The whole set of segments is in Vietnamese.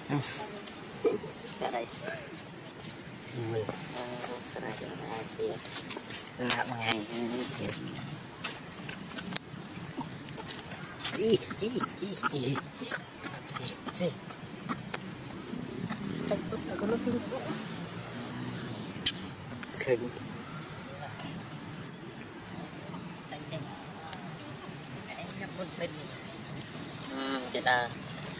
đây sợi Asia là ngày gì chúng ta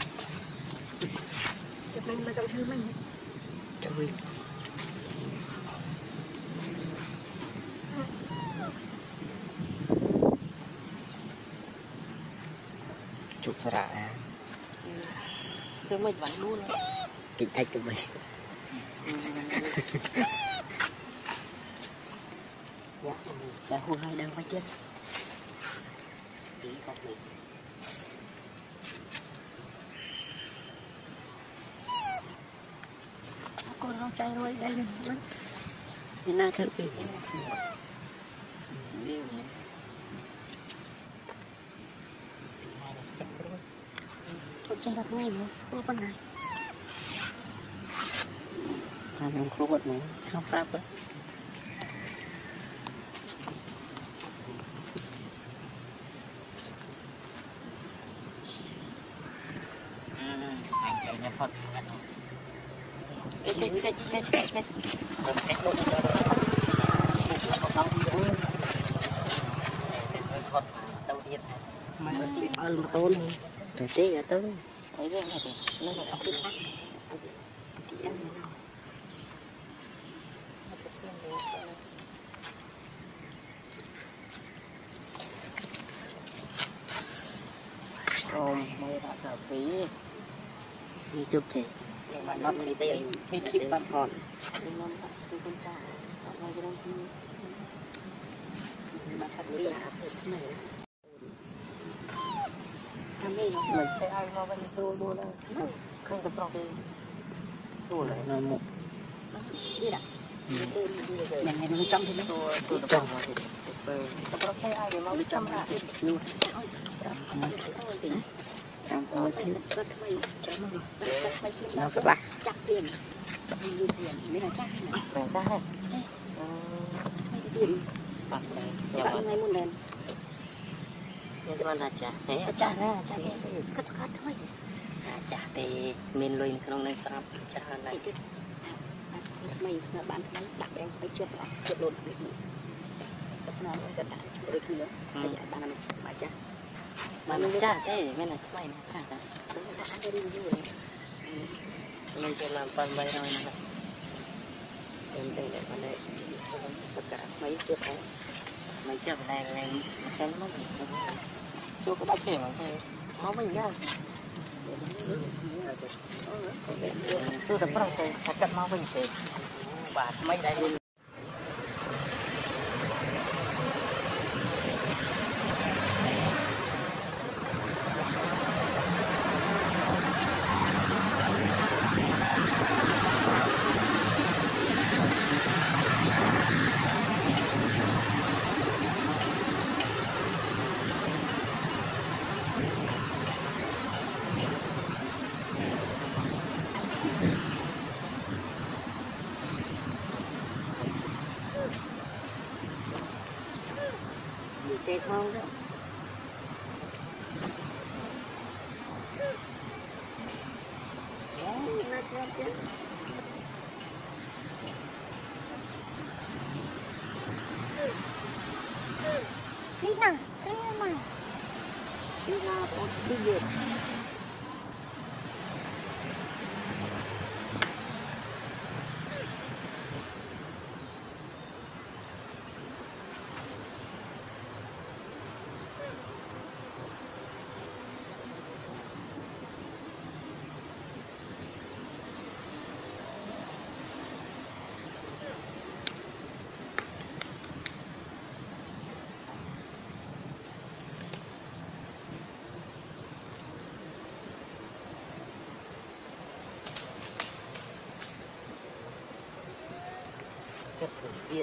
mình mà trong sư mình trời chụp ra sư mình vẫn luôn kịch anh tụi mình đã hôn hai đang quay chết con nó trai rồi đây thì na thử đi con trai đặt ngay mà không con này không có vật nữa không pháp đó anh Phật cái đầu tiên mà ơn mà tôn rồi tí là tới thấy cái này nó là cái khác mới đã sợ phí đi chụp chị bạn bắt đi tiền khi chip bạn hòn con trai bạn cái đông bạn thật đi này làm gì nó mình thấy ai nó vẫn xô luôn đâu không tập đâu đi xô lại nó một đi đã mình nó trong thì xô trong tập đâu thấy ai để nó trong ra nó sẽ bắt chắc tiền mới là chắc phải ra hết tiền bạn ngay một lần như thế là trả thế trả ra trả cái cất thôi trả thì mình luôn không nên làm trả này mày là bạn đặt em phải trượt lột được cái nào cũng trượt lại được nhiều bây giờ bạn làm mà trả mà mình trả thế mới là mày trả ra mình chỉ làm phần bay thôi nè em đây để phần đây tất cả mấy trượt đấy mấy trượt này em xem nó bị chưa có bác kể mà thôi nó mình ra chưa tập bắt đầu thì phải cắt máu mình thì và mấy đây mình tê không đó đi nào thế mà đi ra đi về chất Việt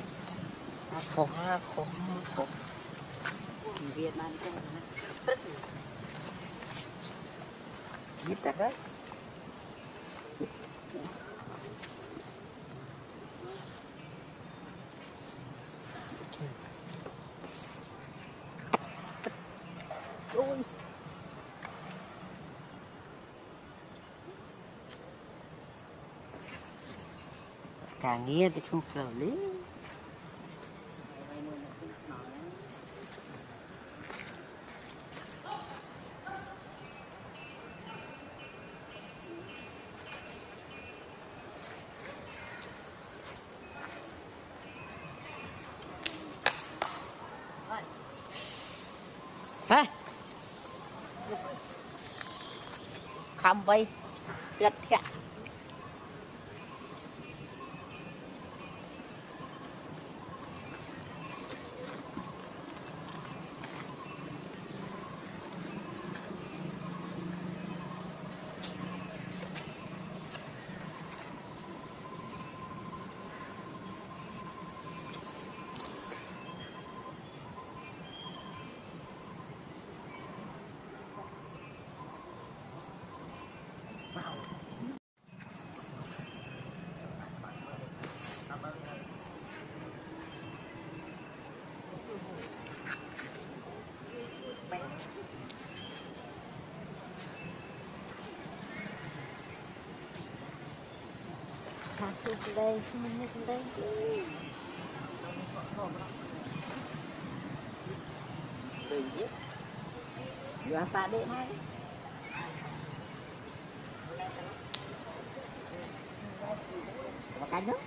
khổ Việt Nam Giết thật đấy. Ôi. Càng nghe thì chụp rồi lý. Hả? Không bay gật thiệt. Đây, mình như đây. Đừng giết. Giờ ta đi ngay. Có cái nữa.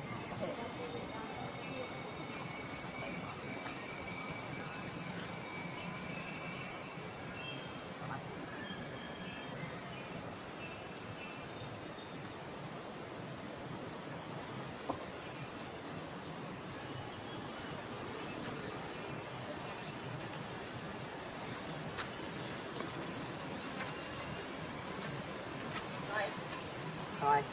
Thôi.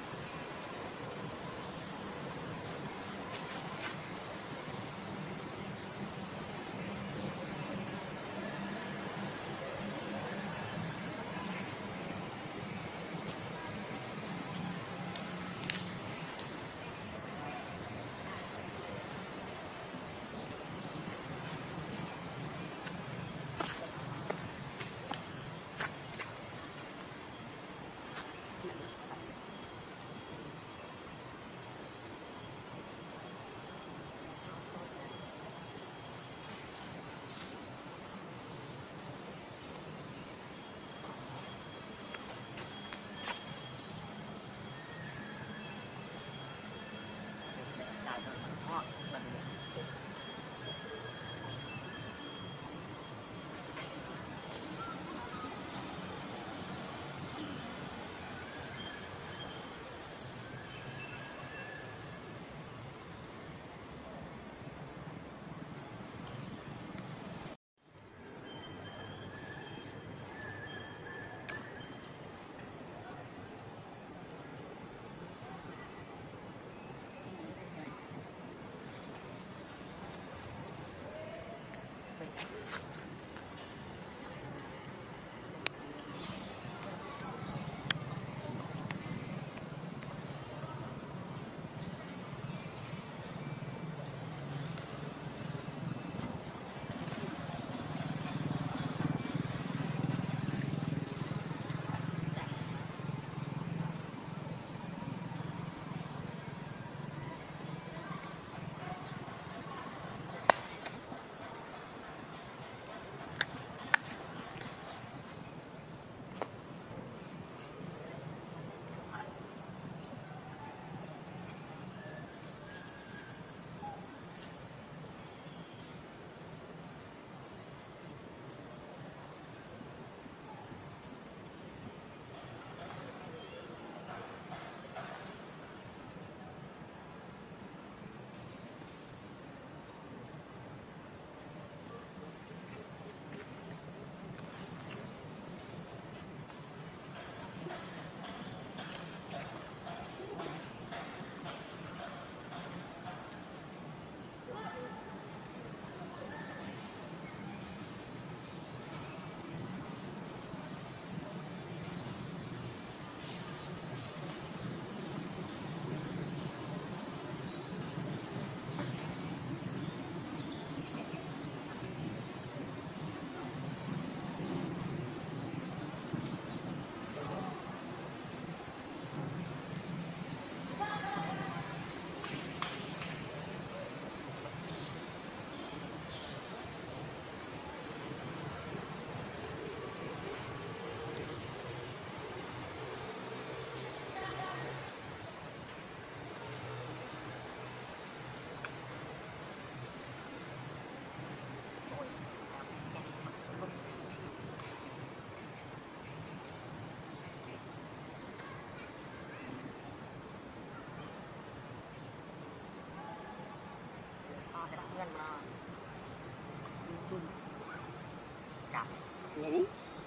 Jadi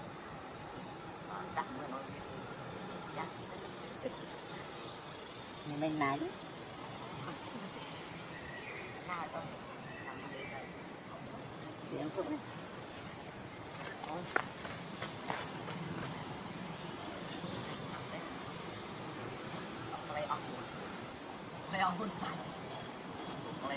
tak menolak. Ya. Mình này đấy. Nào con. Điểm thôi. Mày ông con sai. Mày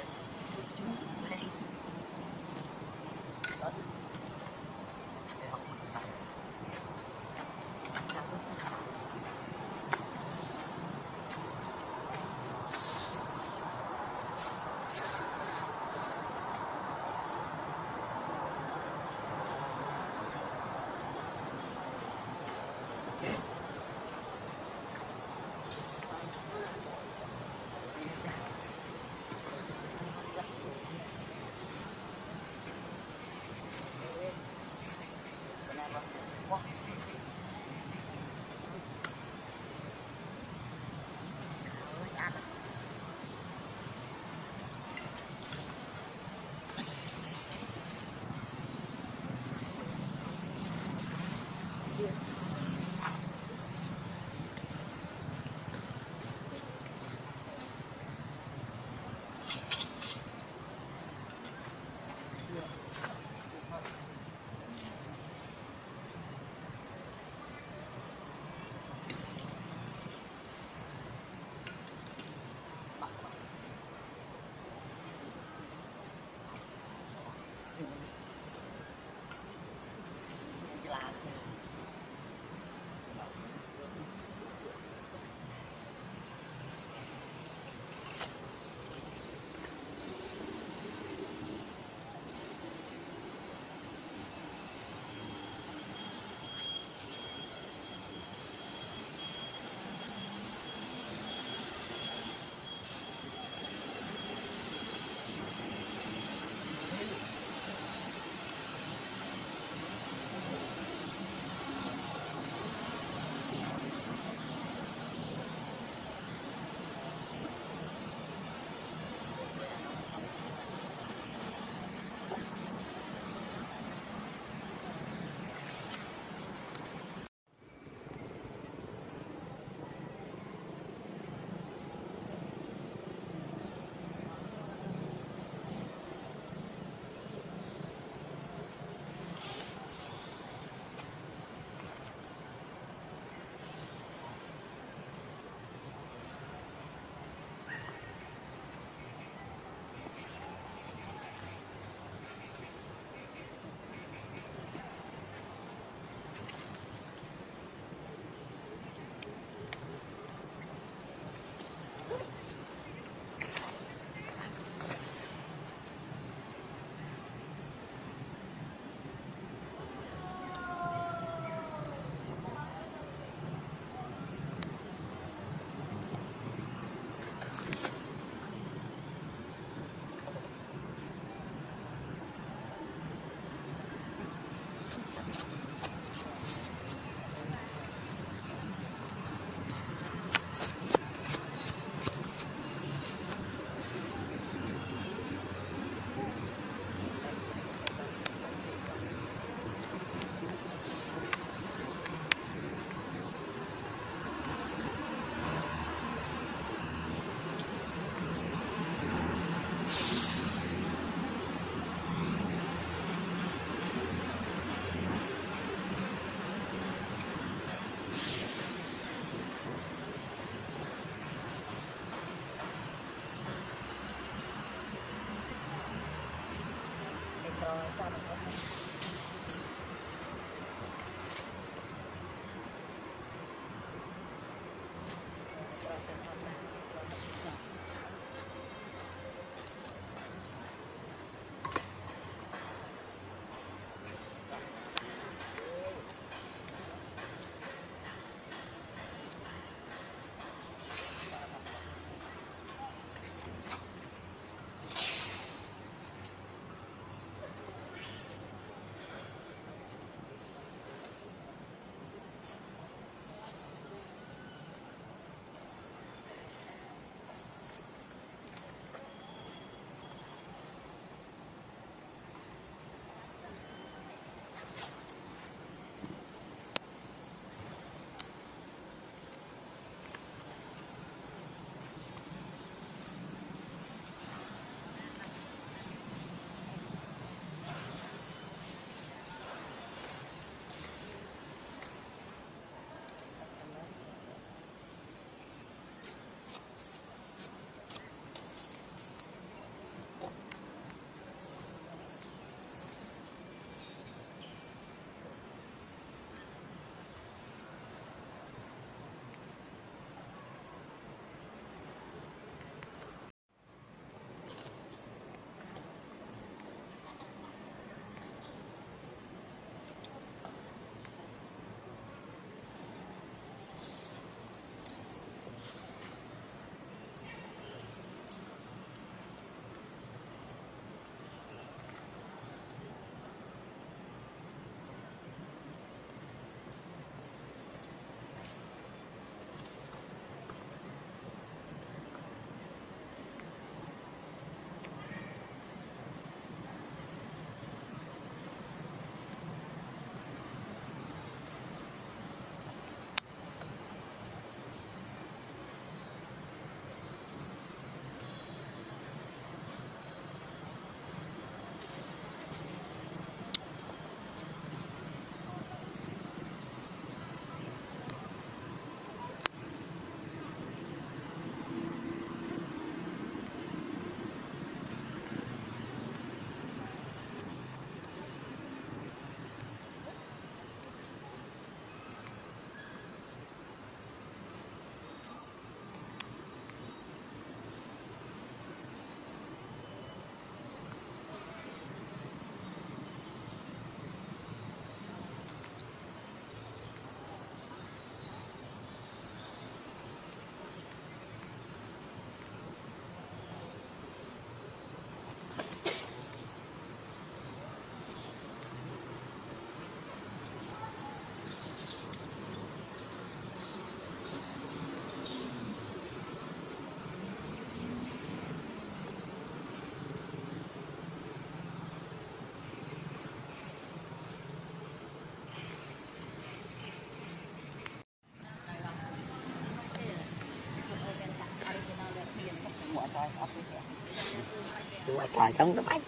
Khỏi trong nó bánh.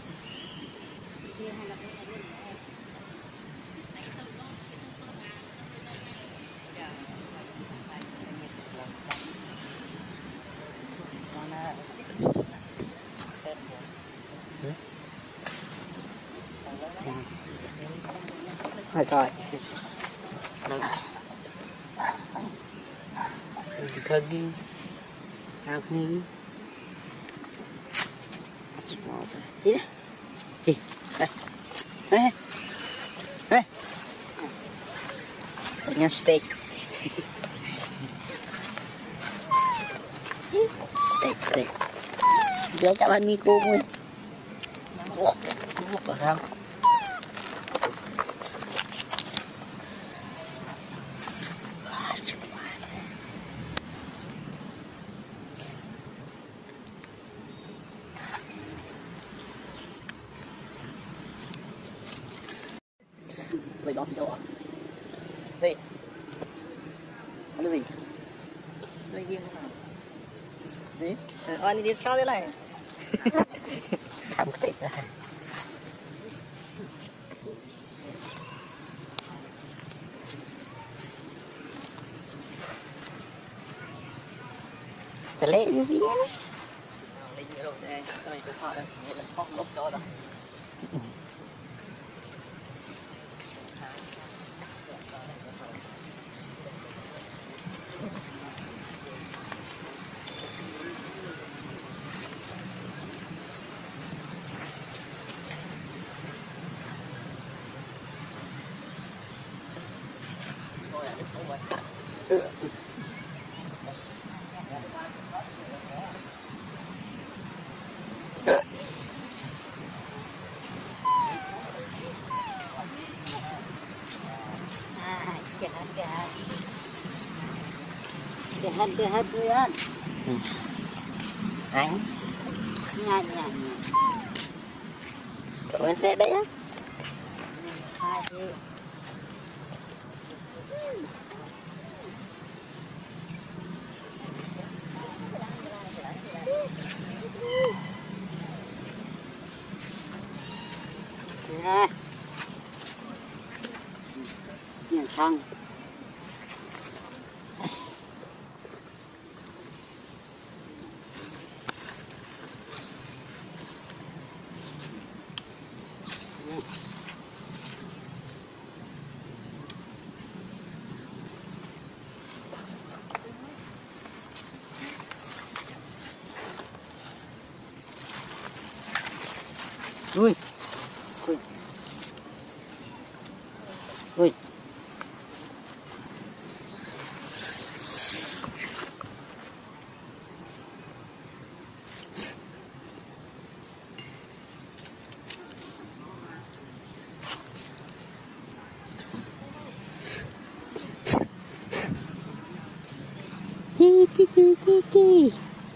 Thôi coi. Khơi đi. Ao đi. Đi đây. Đi. Đây. Đây. Đây. Nha steak. Steak. Dia cak ban miko pun. Oh, barang. Vậy đó gì đâu ạ? Gì? Không có gì? Đây riêng không nào? Gì? Anh đi cho thế này. Không có ra. Sẽ lấy như thế này. Lấy như rồi đây, cái này tôi thọ đây, này là thọ ốc cho đó. Kehad yan. Anh. Yan. Cậu lên xe đấy á. Hai đi. Nè. Nhìn thằng. Ui. Chi.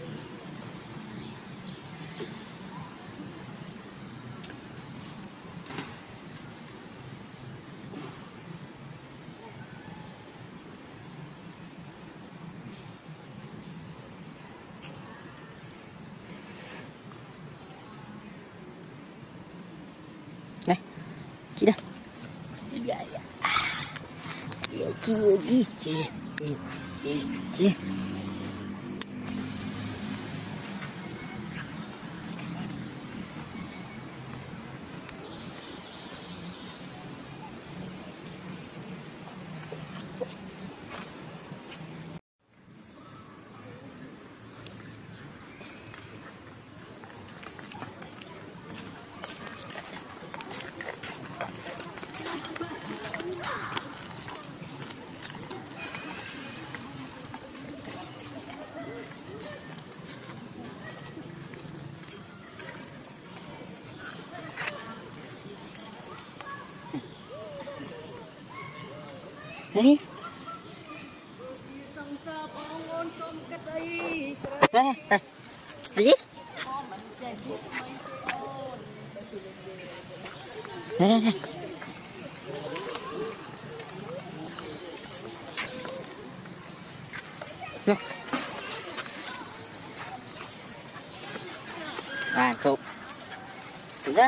Này, chị đây. Dạ. Chị. Đấy. Đây. Gì? Đây. Được. À, khúc. Dân.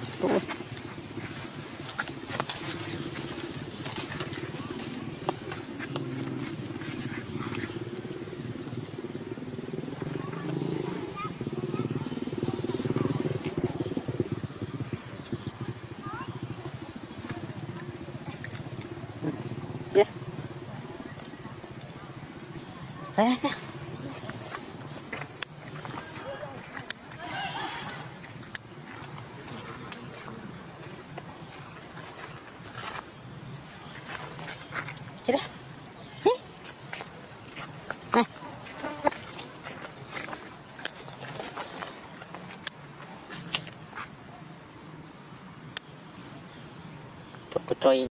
Yeah. Đây. Đây. Tôi chơi.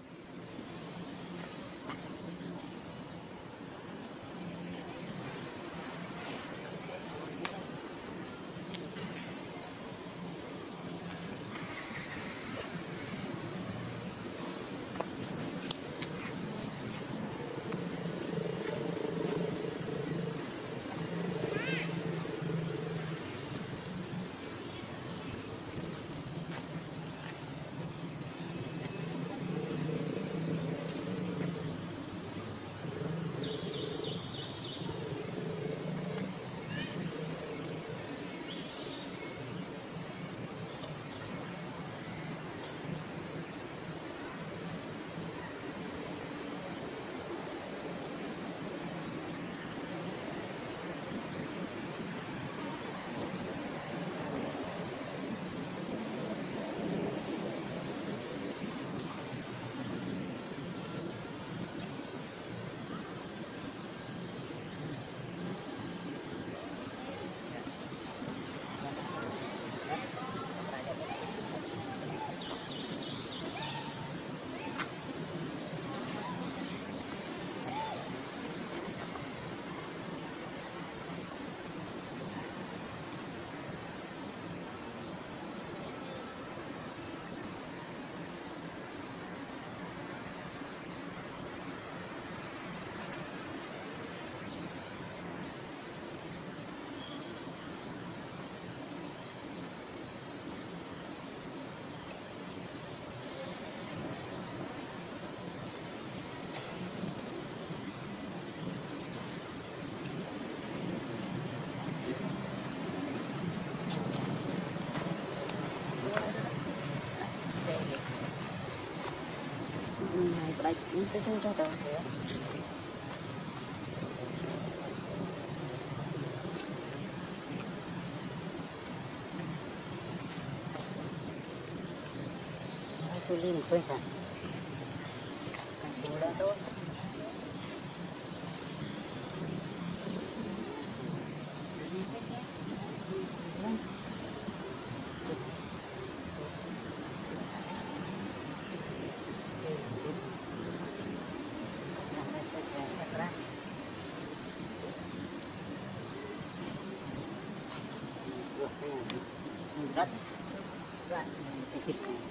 Này, tôi cho tao. Tôi đi một quên rồi. Tôi đã tốt. Rất cái chip này.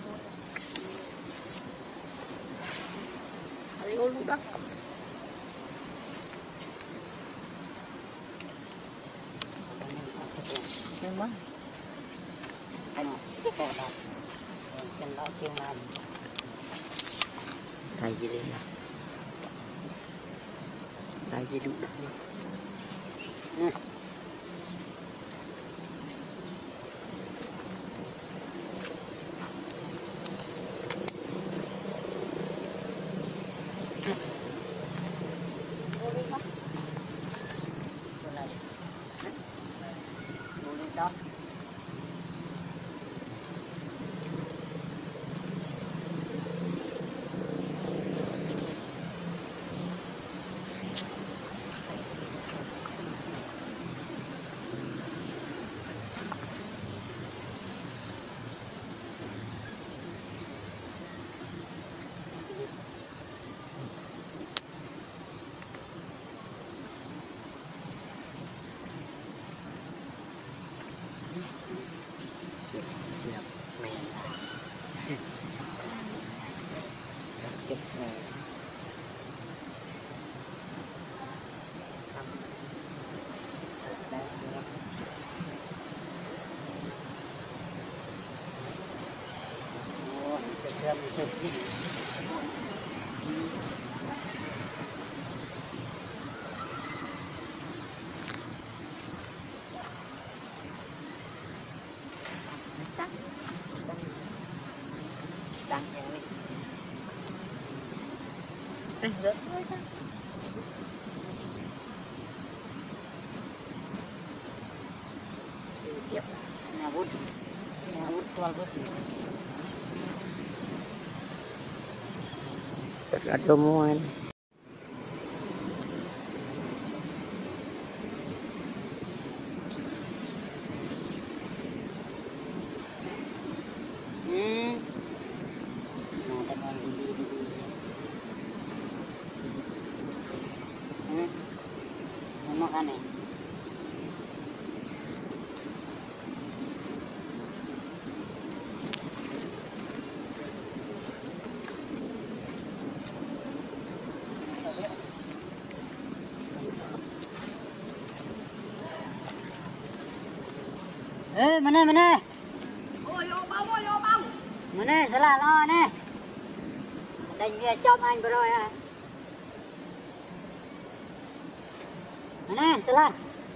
Đây ô lúc đất. Cái mất. Anh cái kẹo đó. Chân đó kêu làm. Thay gì đây nè. Thay gì đúng đất nè. Đó. Ngawut tual vút. Tất cả đồ mua anh. Makan nih. Mana? Ôi, vô bông. Mana, salah lo nè. Đánh về chom anh rồi à. Mana, salah.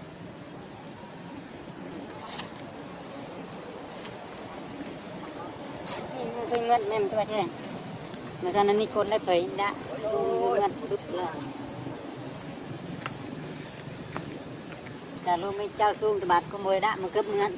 Tôi ngân em cho bà chơi. Mà ra nó đi con lại phải đã. Ngân đứt là. Cả lúc mới trao xuống thì bạn có mồi đã mà cấp ngân.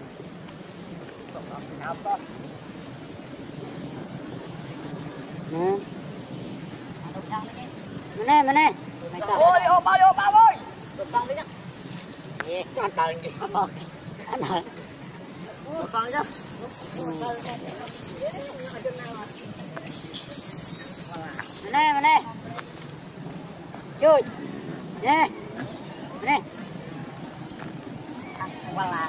Mana? Ôi, vô bông ơi. Đột bông đấy nhá. Ăn đào gì? Ăn đào. Đột bông nhá. Mana? Chui. Nè. Mana? Qua là.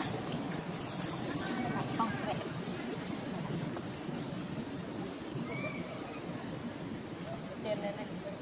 Trên này.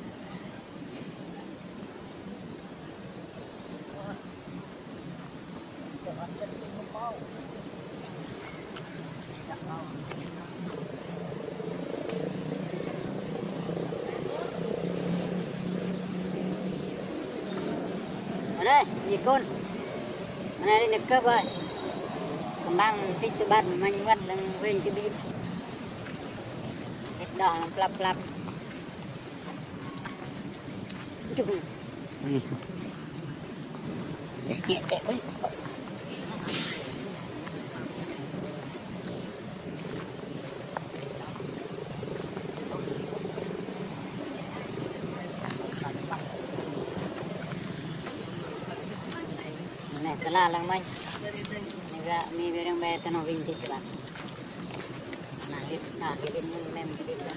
Ở đây, gì con? Ở đây được cấp rồi. Còn đang thích tôi bắt mình ngắt là về cái pin. Cái đỏ làm plap. Nhẹ tệ đấy. Này, salah lang man. May berang beta no vintage ba. Nah, kita mem kita.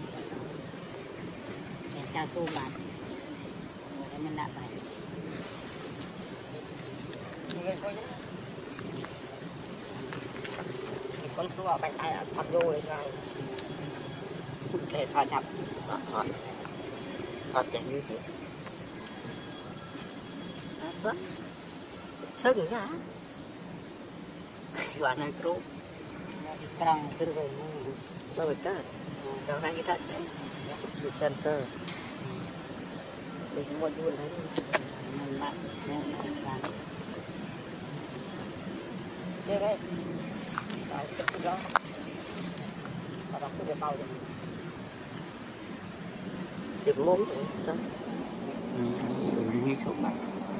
Yang chao su ba. Để mình đặt lại. Con số ở bánh tay thật vô đấy sao? Để thoát nhập. Thoát chạy như thế. Vâng. Sưng nhá. Bạn này cốp. Kerang suruh kau. Đâu phải đó đang cái thật bị sensor mình mua luôn đấy Mình bạn chơi đấy. Đấy, cái đó. Và đọc cái bao rồi. được mông sao như chỗ bạn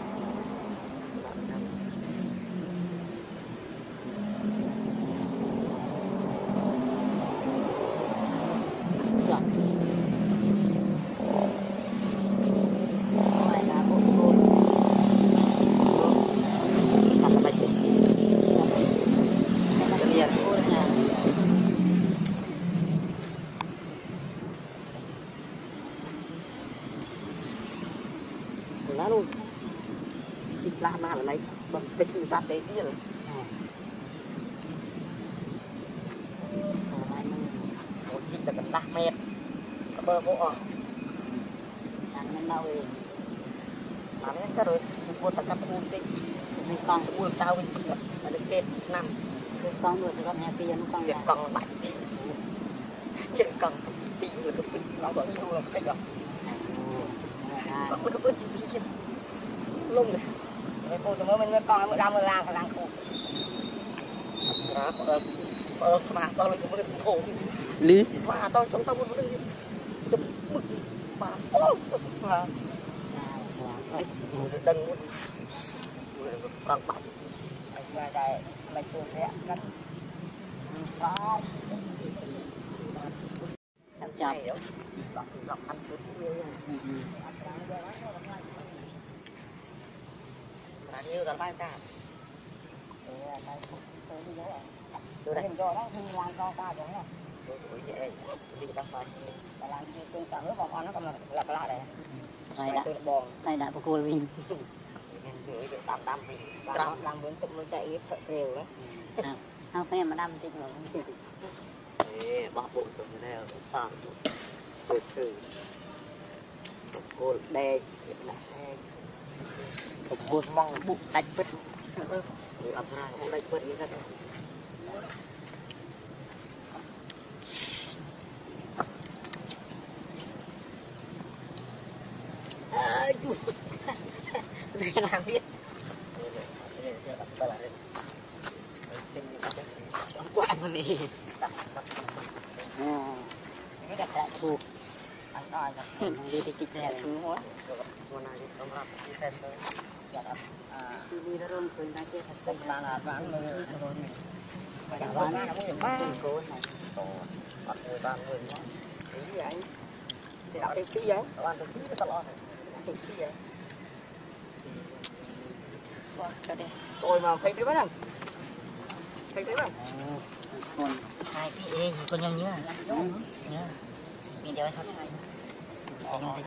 lá luôn chỉ lá mà là này bằng cái giặt đấy đi rồi chỉ là cần 10 mét bơ bộ Mình đâu rồi. mà nó cái rồi buồn tất cả buồn tí Mình con buồn sao mình là được kết 5 con rồi thì con nhà kia nó con chuyện còn lại chuyện còn tí là cứ nó còn nhiều là cách rồi nó cứ bớt chi lung này cái cô cho mới con mới đâm lang khô mà tao là chúng nó thổ lý mà tao trong tao muốn đi tụm bực mà ô mà đừng còn bảo và đây mày chưa sẽ cắt đó sắp chậm gặp ăn chút là nhiều là bao cả tôi đây cho đó thì làm cho ca giống này đi bắt phải làm trên cả nước vòng nó còn là cái lại này tôi bòn này đã bọc cô mình tạm làm vướng tụi nó chạy đều đấy không phải mà đâm tích rồi bỏ bộ tụi này sao tôi xử cô đè cô mong bụng đánh bứt làm sao đánh bứt như thế làm biết quá mình đi cái đặt lại thuộc ăn đòi đi tích đẹp xuống quá con này không làm đi thêm thôi đi ra rong cười ra kia thật tức là bán người rồi đi cả bán bán nó cũng ba cô này bắt người ta người nó tí vậy thì đọc tí vậy làm được tí nó lo tí vậy cho đây tôi mà thấy tí mấy lần thấy tí mấy còn hai cái con nhau nhớ nhớ mình đeo tháo chai